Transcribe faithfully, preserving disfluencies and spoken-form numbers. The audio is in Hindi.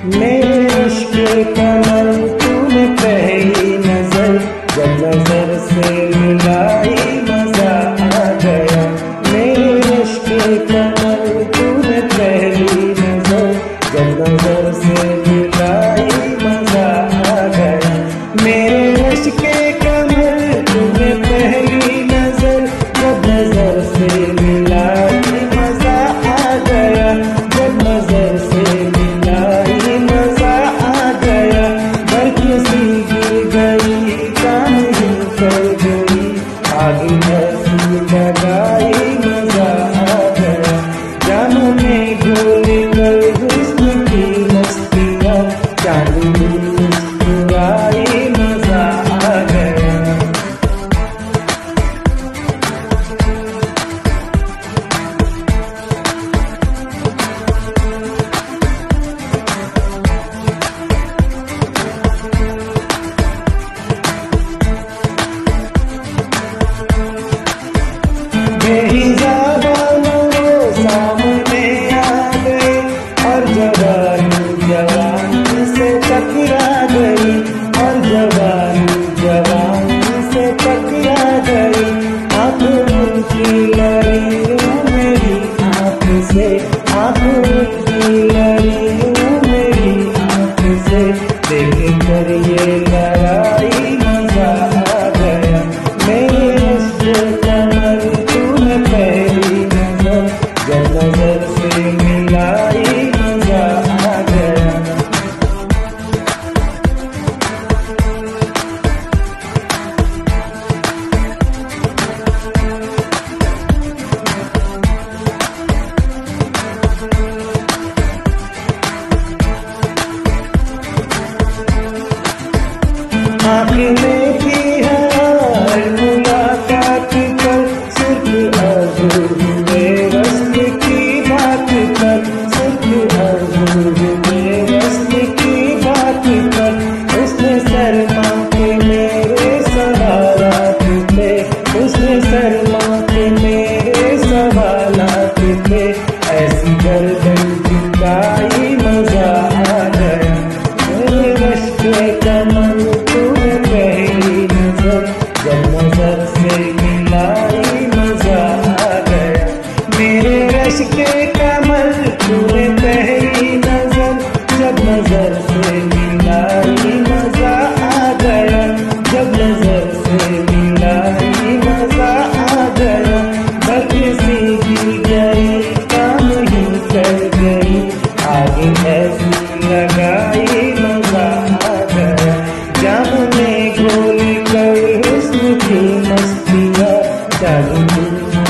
मेरे रश्के कमर तूने पहली नजर जब नजर से मिलाई मजा आ गया। मेरे रश्के कमर तूने पहली नजर जब नजर से मिलाई मजा आ गया। मेरे रश्के कमर तूने पहली नजर जब नजर से मिलाई मजा आ गया। जब नजर से मिलाई मजा आ गया। बल्कि सीखी गई काम ही कर गई आगे ऐसी लगाई मजा आ गया। जानों में घोल कर हुस्न की मस्तियाँ चांदनी मुस्कुराई मजा आ गया। बेहिजाबान वो सामने आ गए और जवान जवान से टकरा गई और जवान जवान से टकरा गई। आँख उनकी लड़ियों मेरी आँख से आँख उनकी लड़ियों मेरी आँख से देख कर ये लड़ाई मजा आ गया। मेरे रश्के कमर तूने पहली नजर जब नजर से मिलाई मजा आ गया। आँख में भी हर मुलाकात पर सिर्फ आरज़ू हुए रस्म की बात पर सिर्फ आरज़ू हुए रस्म की बात पर। उसने शर्मा के मेरे सवालात थे उसने शर्मा के मेरे सवालात थे ऐसी गर्दन झुकाई मजा आ गया। मेरे रश्के कमर तूने पहली नजर जब नजर से मिलाई मजा आ गया। मेरे रश्के कमर तूने पहली नजर जब नजर से मिलाई मजा आ गया। जब नजर से मिलाई मजा आ गया। बल्कि सीखी गई काम ही कर गई आगे ऐसी लगाई मजा आ गया। जाम में घोल कर हुस्न की मस्तियाँ चांदनी